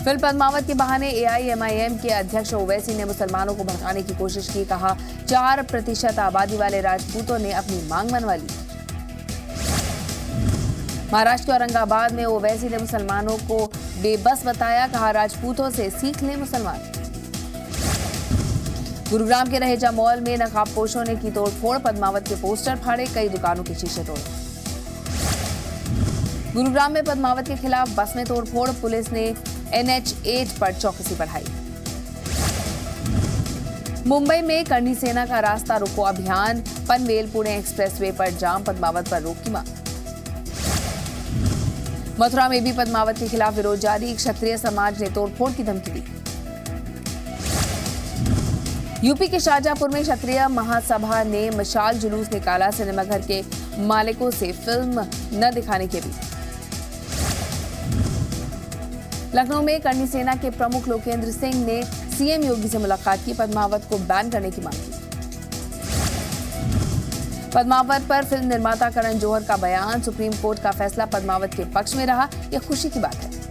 Film Padmaavat के बहाने AIMIM के अध्यक्ष ओवैसी ने मुसलमानों को भड़काने की कोशिश की। कहा 4% आबादी वाले राजपूतों ने अपनी मांग मनवा ली। महाराष्ट्र के औरंगाबाद में ओवैसी ने मुसलमानों को बेबस बताया। कहा राजपूतों से सीख लें मुसलमान। गुरुग्राम के रहेजा मॉल में नकाबपोशों ने की तोड़फोड़। पद्मावत के पोस्टर फाड़े, कई दुकानों के शीशे तोड़े। गुरुग्राम में पद्मावत के खिलाफ बस में तोड़फोड़। पुलिस ने NH8 पर चौकसी बढ़ाई। मुंबई में करनी सेना का रास्ता रोको अभियान। पनवेल पुणे एक्सप्रेसवे पर जाम। पद्मावत पर रोक की मांग। मथुरा में भी पद्मावत के खिलाफ विरोध जारी। क्षत्रिय समाज ने तोड़फोड़ की धमकी दी। यूपी के शाहजहांपुर में क्षत्रिय महासभा ने मशाल जुलूस निकाला। सिनेमाघर के मालिकों से फिल्म न दिखाने के लिए। लखनऊ में करनी सेना के प्रमुख लोकेंद्र सिंह ने सीएम योगी से मुलाकात की। पद्मावत को बैन करने की मांग की। पद्मावत पर फिल्म निर्माता करण जौहर का बयान। सुप्रीम कोर्ट का फैसला पद्मावत के पक्ष में रहा, यह खुशी की बात है।